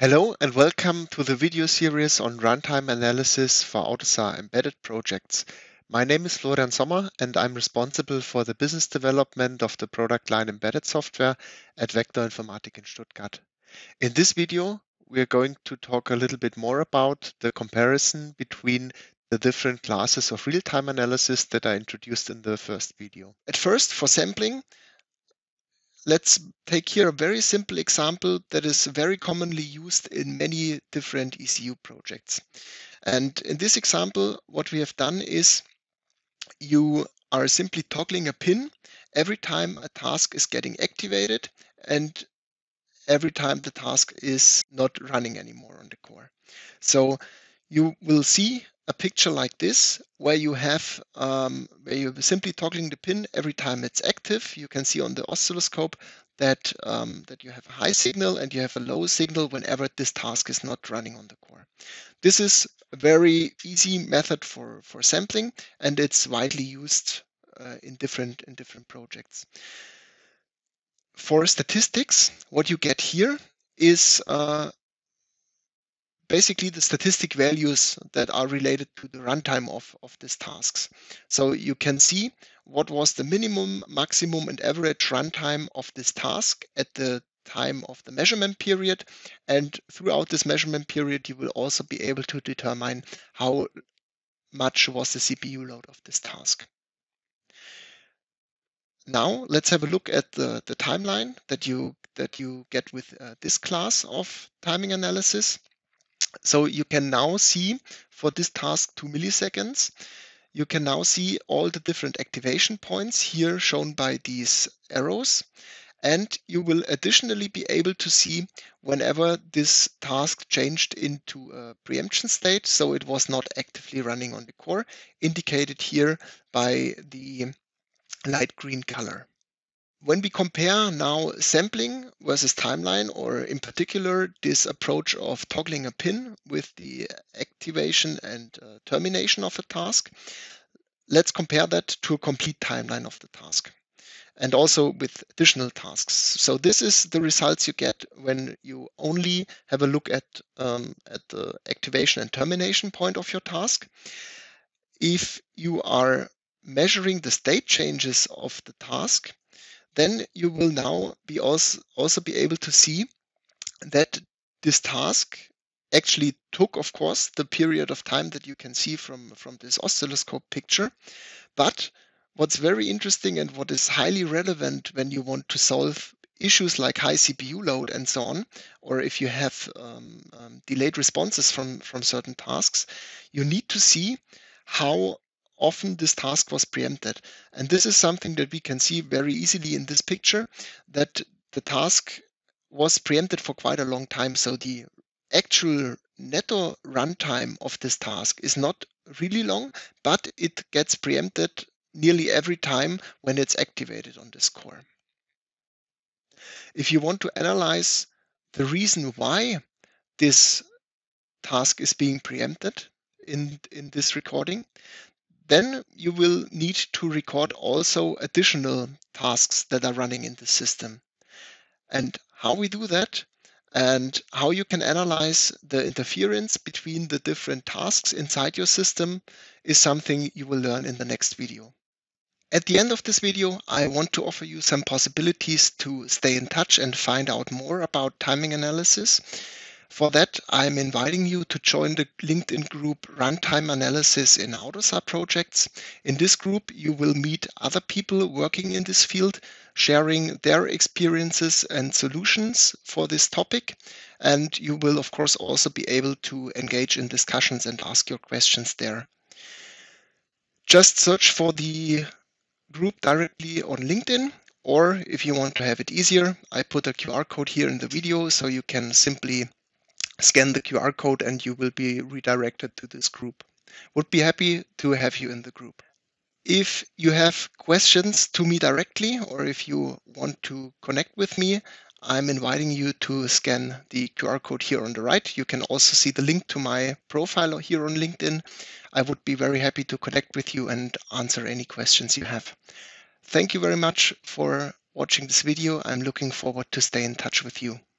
Hello and welcome to the video series on runtime analysis for AUTOSAR embedded projects. My name is Florian Sommer and I'm responsible for the business development of the product line embedded software at Vector Informatik in Stuttgart. In this video, we're going to talk a little bit more about the comparison between the different classes of real-time analysis that I introduced in the first video. At first, for sampling, let's take here a very simple example that is very commonly used in many different ECU projects. And in this example, what we have done is you are simply toggling a pin every time a task is getting activated and every time the task is not running anymore on the core. So you will see a picture like this where you have where you're simply toggling the pin every time it's active. You can see on the oscilloscope that that you have a high signal and you have a low signal whenever this task is not running on the core. This is a very easy method for sampling, and it's widely used in different projects. For statistics, what you get here is basically the statistic values that are related to the runtime of these tasks. So you can see what was the minimum, maximum, and average runtime of this task at the time of the measurement period. And throughout this measurement period, you will also be able to determine how much was the CPU load of this task. Now let's have a look at the timeline that you get with this class of timing analysis. So you can now see for this task 2 milliseconds, you can now see all the different activation points here shown by these arrows. And you will additionally be able to see whenever this task changed into a preemption state, so it was not actively running on the core, indicated here by the light green color. When we compare now sampling versus timeline, or in particular this approach of toggling a pin with the activation and termination of a task, let's compare that to a complete timeline of the task and also with additional tasks. So this is the results you get when you only have a look at the activation and termination point of your task. If you are measuring the state changes of the task, then you will now be also be able to see that this task actually took, of course, the period of time that you can see from this oscilloscope picture. But what's very interesting and what is highly relevant when you want to solve issues like high CPU load and so on, or if you have delayed responses from certain tasks, you need to see how often this task was preempted. And this is something that we can see very easily in this picture, that the task was preempted for quite a long time. So the actual netto runtime of this task is not really long, but it gets preempted nearly every time when it's activated on this core. If you want to analyze the reason why this task is being preempted in this recording, then you will need to record also additional tasks that are running in the system. And how we do that and how you can analyze the interference between the different tasks inside your system is something you will learn in the next video. At the end of this video, I want to offer you some possibilities to stay in touch and find out more about timing analysis. For that, I'm inviting you to join the LinkedIn group Runtime Analysis in AUTOSAR projects. In this group, you will meet other people working in this field, sharing their experiences and solutions for this topic. And you will, of course, also be able to engage in discussions and ask your questions there. Just search for the group directly on LinkedIn, or if you want to have it easier, I put a QR code here in the video, so you can simply scan the QR code and you will be redirected to this group. Would be happy to have you in the group. If you have questions to me directly, or if you want to connect with me, I'm inviting you to scan the QR code here on the right. You can also see the link to my profile here on LinkedIn. I would be very happy to connect with you and answer any questions you have. Thank you very much for watching this video. I'm looking forward to stay in touch with you.